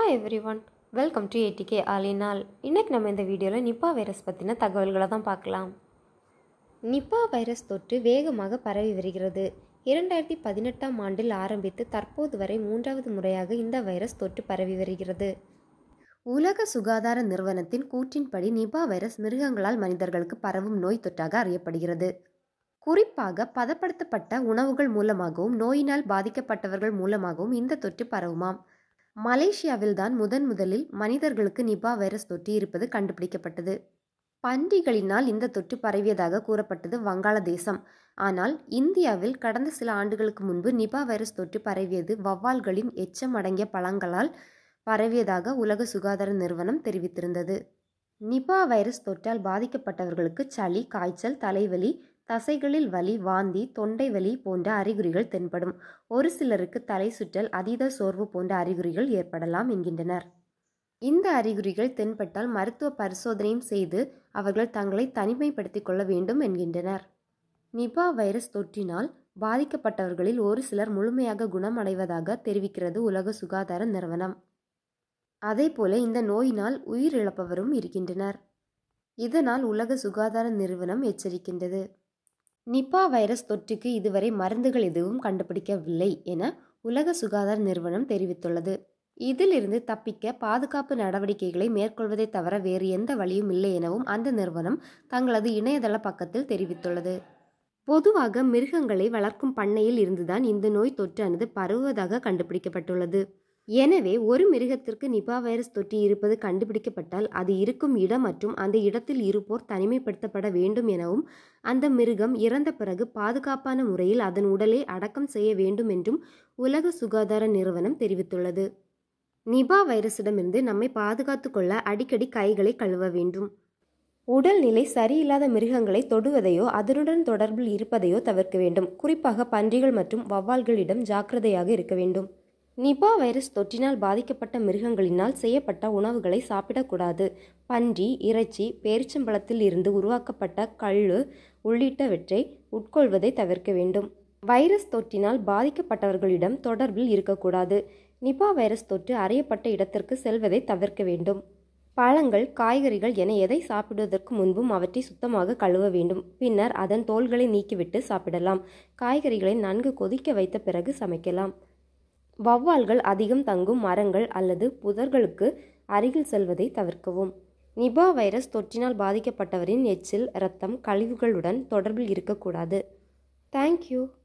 Hi everyone, welcome to ATK All in All. இன்னைக்கு நம்ம இந்த வீடியோவில் நிப்பா வைரஸ் பற்றின தகவல்களை தான் பார்க்கலாம். நிப்பா வைரஸ் தொற்று வேகமாக பரவி வருகிறது. 2018ஆம் ஆண்டில் ஆரம்பித்து தற்போது வரை 3வது முறையாக இந்த வைரஸ் தொற்று பரவி வருகிறது. உலக சுகாதார நிறுவனத்தின் கூற்றின்படி நிப்பா வைரஸ் மிருகங்களால் மனிதர்களுக்கு பரவும் நோய் தொற்றாக அறியப்படுகிறது. குறிப்பாக பதப்படுத்தப்பட்ட உணவுகள் மூலமாகவும் நோயினால் பாதிக்கப்பட்டவர்கள் மூலமாகவும் இந்த தொற்று பரவுமாம். மலேசியாவில் தான் முதலில் மனிதர்களுக்கு நிப்பா வைரஸ் தொற்று இருப்பது கண்டுபிடிக்கப்பட்டது. பன்றிகளினால் இந்த தொற்று பரவியதாக கூறப்பட்டது வங்காளதேசம். ஆனால் இந்தியாவில் கடந்த சில ஆண்டுகளுக்கு முன்பு நிப்பா வைரஸ் தொற்று பரவியது வௌவால்களின் எச்சம் அடங்கிய பழங்களால் பரவியதாக உலக சுகாதார நிறுவனம் தெரிவித்திருந்தது. நிப்பா வைரஸ் தொற்றால் பாதிக்கப்பட்டவர்களுக்கு சளி, காய்ச்சல், தலைவலி, தசைகளில் வலி, வாந்தி, தொண்டை வலி போன்ற அறிகுறிகள் தென்படும். ஒரு சிலருக்கு தலை சுற்றல், அதீத சோர்வு போன்ற அறிகுறிகள் ஏற்படலாம் என்கின்றனர். இந்த அறிகுறிகள் தென்பட்டால் மருத்துவ பரிசோதனையும் செய்து அவர்கள் தங்களை தனிமைப்படுத்திக் கொள்ள வேண்டும் என்கின்றனர். நிப்பா வைரஸ் தொற்றினால் பாதிக்கப்பட்டவர்களில் ஒரு சிலர் முழுமையாக குணமடைவதாக தெரிவிக்கிறது உலக சுகாதார நிறுவனம். அதேபோல இந்த நோயினால் உயிரிழப்பவரும் இருக்கின்றனர். இதனால் உலக சுகாதார நிறுவனம் எச்சரிக்கின்றது. நிப்பா வைரஸ் தொற்றுக்கு இதுவரை மருந்துகள் எதுவும் கண்டுபிடிக்கவில்லை என உலக சுகாதார நிறுவனம் தெரிவித்துள்ளது. இதிலிருந்து தப்பிக்க பாதுகாப்பு நடவடிக்கைகளை மேற்கொள்வதை தவிர வேறு எந்த வழியும் இல்லை எனவும் அந்த நிறுவனம் தங்களது இணையதள பக்கத்தில் தெரிவித்துள்ளது. பொதுவாக மிருகங்களை வளர்க்கும் பண்ணையில் இருந்துதான் இந்த நோய் தொற்றானது பரவுவதாக கண்டுபிடிக்கப்பட்டுள்ளது. எனவே ஒரு மிருகத்திற்கு நிப்பா வைரஸ் தொற்று இருப்பது கண்டுபிடிக்கப்பட்டால் அது இருக்கும் இடம் மற்றும் அந்த இடத்தில் இருப்போர் தனிமைப்படுத்தப்பட வேண்டும் எனவும் அந்த மிருகம் இறந்த பிறகு பாதுகாப்பான முறையில் அதன் உடலை அடக்கம் செய்ய வேண்டும் என்றும் உலக சுகாதார நிறுவனம் தெரிவித்துள்ளது. நிப்பா வைரஸிடமிருந்து நம்மை பாதுகாத்து கொள்ள அடிக்கடி கைகளை கழுவ வேண்டும். உடல்நிலை சரியில்லாத மிருகங்களை தொடுவதையோ அதனுடன் தொடர்பில் இருப்பதையோ தவிர்க்க வேண்டும். குறிப்பாக பன்றிகள் மற்றும் வௌவால்களிடம் ஜாக்கிரதையாக இருக்க வேண்டும். நிப்பா வைரஸ் தொற்றினால் பாதிக்கப்பட்ட மிருகங்களினால் செய்யப்பட்ட உணவுகளை சாப்பிடக்கூடாது. பன்றி, இறைச்சி, பேரிச்சம்பழத்தில் இருந்து உருவாக்கப்பட்ட கள்ளு உள்ளிட்டவற்றை உட்கொள்வதை தவிர்க்க வேண்டும். வைரஸ் தொற்றினால் பாதிக்கப்பட்டவர்களிடம் தொடர்பில் இருக்கக்கூடாது. நிப்பா வைரஸ் தொற்று அறியப்பட்ட இடத்திற்கு செல்வதை தவிர்க்க வேண்டும். பழங்கள், காய்கறிகள் என எதை சாப்பிடுவதற்கு முன்பும் அவற்றை சுத்தமாக கழுவ வேண்டும். பின்னர் அதன் தோல்களை நீக்கிவிட்டு சாப்பிடலாம். காய்கறிகளை நன்கு கொதிக்க வைத்த பிறகு சமைக்கலாம். வௌவால்கள் அதிகம் தங்கும் மரங்கள் அல்லது புதர்களுக்கு அருகில் செல்வதை தவிர்க்கவும். நிப்பா வைரஸ் தொற்றினால் பாதிக்கப்பட்டவரின் எச்சில், இரத்தம், கழிவுகளுடன் தொடர்பில் இருக்கக்கூடாது. தேங்க்யூ.